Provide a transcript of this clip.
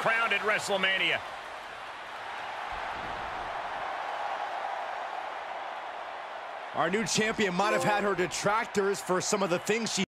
crowned at WrestleMania. Our new champion might have had her detractors for some of the things she